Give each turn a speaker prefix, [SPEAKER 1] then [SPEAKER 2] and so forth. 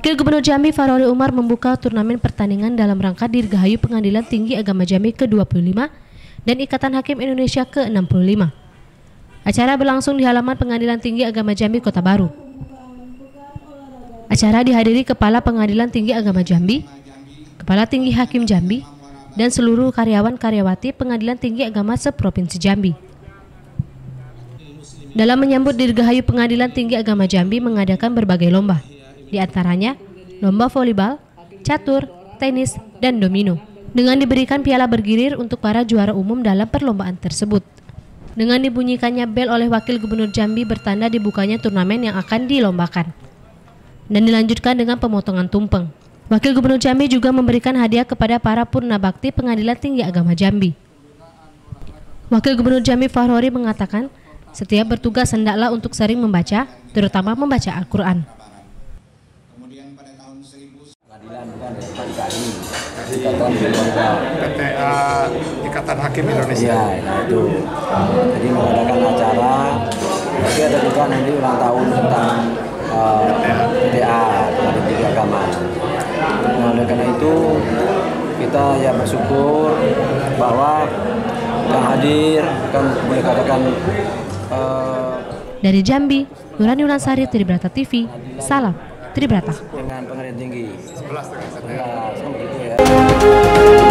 [SPEAKER 1] Wakil Gubernur Jambi Farori Umar membuka turnamen pertandingan dalam rangka Dirgahayu Pengadilan Tinggi Agama Jambi ke-25 dan Ikatan Hakim Indonesia ke-65. Acara berlangsung di halaman Pengadilan Tinggi Agama Jambi Kota Baru. Acara dihadiri Kepala Pengadilan Tinggi Agama Jambi, Kepala Tinggi Hakim Jambi, dan seluruh karyawan-karyawati Pengadilan Tinggi Agama se-Provinsi Jambi. Dalam menyambut Dirgahayu Pengadilan Tinggi Agama Jambi mengadakan berbagai lomba, di antaranya lomba volleyball, catur, tenis, dan domino, dengan diberikan piala bergilir untuk para juara umum dalam perlombaan tersebut. Dengan dibunyikannya bel oleh Wakil Gubernur Jambi bertanda dibukanya turnamen yang akan dilombakan, dan dilanjutkan dengan pemotongan tumpeng. Wakil Gubernur Jambi juga memberikan hadiah kepada para purna bakti Pengadilan Tinggi Agama Jambi. Wakil Gubernur Jambi Farori mengatakan, setiap bertugas hendaklah untuk sering membaca, terutama membaca Al-Quran.
[SPEAKER 2] PTA Ikatan Hakim Indonesia.
[SPEAKER 3] Ya, itu. Jadi mengadakan acara. Tapi ada juga nanti ulang tahun tentang PTA Pengadilan Tinggi Agama. Nah, karena itu kita ya bersyukur bahwa yang hadir kan boleh katakan.
[SPEAKER 1] Dari Jambi, Nurani Ulansari, Tribrata TV, salam Tribrata.
[SPEAKER 3] Dengan pengadilan tinggi.
[SPEAKER 2] 11 dengan
[SPEAKER 3] begitu ya.